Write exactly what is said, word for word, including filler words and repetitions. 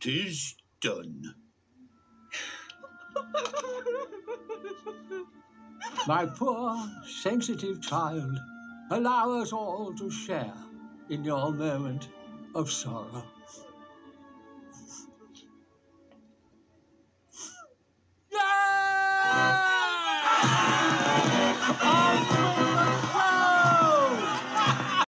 'Tis done. My poor, sensitive child, allow us all to share in your moment of sorrow. Yaaahh!